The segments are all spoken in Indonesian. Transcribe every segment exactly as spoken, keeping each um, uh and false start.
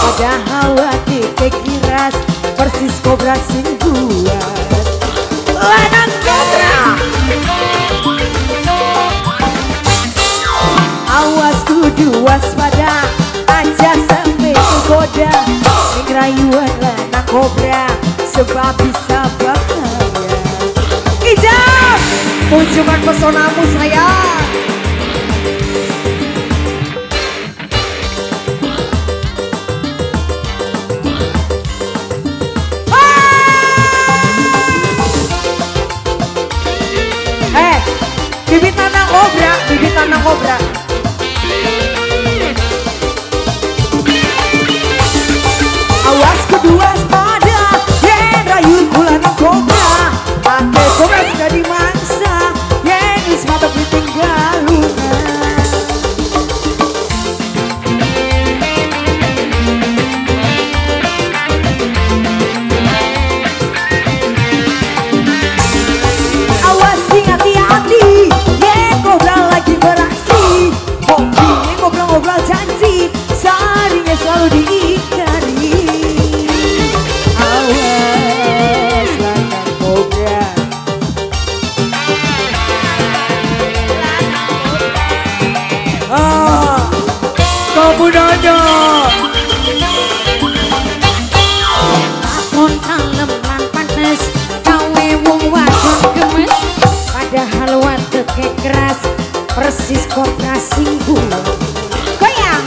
Padahal hati kekiras persis kobra sing buas. Lanang kobra. Awas kudu waspada, aja sampai tergoda. Ning rayuan lanang kobra sebab bisa bahaya. Ijab, tunjukkan pesonamu sayang. Eh, bibit lanang kobra, bibit lanang kobra. Awas kudu waspada, yen rayu lanang kobra. Ate kobra sudah dimangsa, yen wis mata ditinggal lunas. Awas sing hati-hati, yen kobra lagi beraksi. Hobinya ngobrol-ngobrol janji, sarinya selalu diingkari. Awas lanang kobra. Ah, kamu nanya. Lakon kalem lan panas, gawe wong wadon gemes. Padahal wateke keras, persis kobra sing buas. Goyang.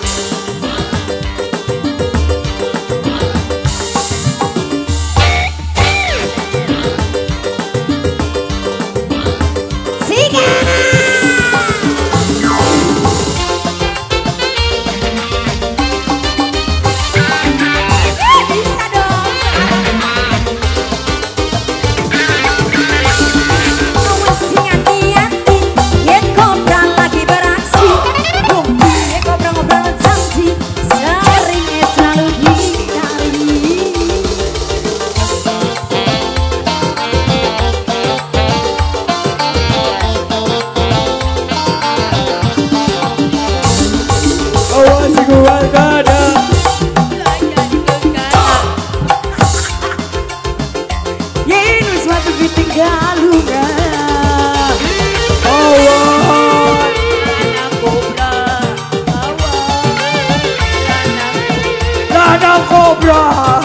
Lanang kobra.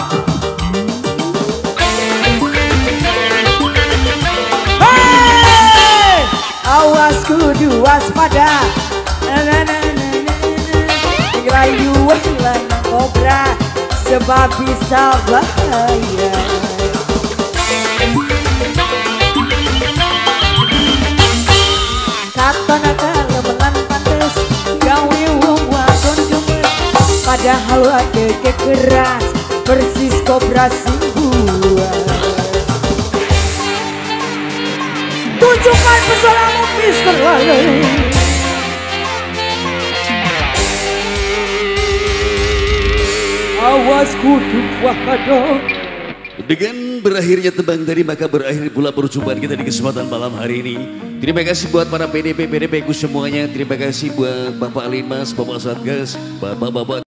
Hey! Awas kudu waspada. Rayuan lanang kobra sebab bisa bahaya. Katon kalem lan pantes, gawe wong wadon gemes. Padahal ada kekeras, persis kobra sing buas. Tunjukkan pesonamu Mister Lale. Awas kudu waspada. Dengan berakhirnya tebang tadi maka berakhir pula perjumpaan kita di kesempatan malam hari ini. Terima kasih buat para P D P P D P ku semuanya. Terima kasih buat Bapak Limas, Bapak Satgas, Bapak-bapak